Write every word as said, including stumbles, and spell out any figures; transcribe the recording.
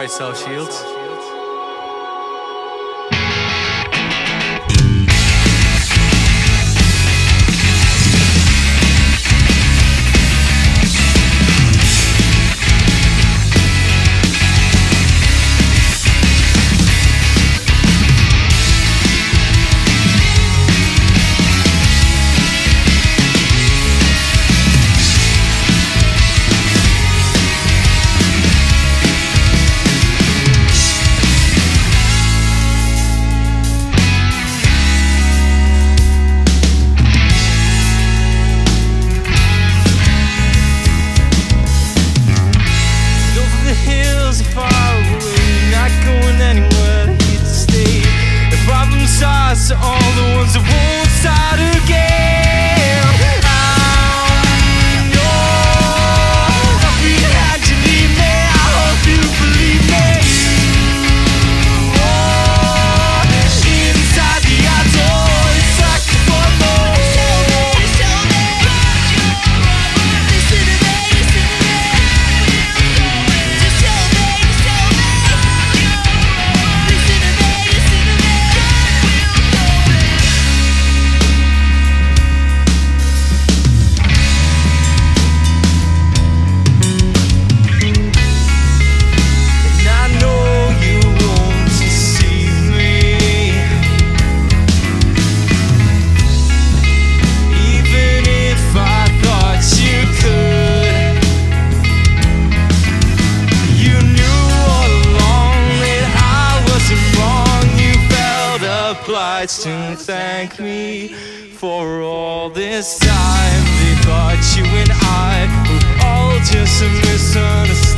right, South Shields. To all the ones that won't start again. I know I'll be behind you, leave me. I hope you believe me. Oh, inside the outdoor, it's like the football. Show me, show me, listen to me, listen to me. Just show me, show me, listen to me, listen to me. To thank me for all this time. They thought you and I were all just a misunderstanding.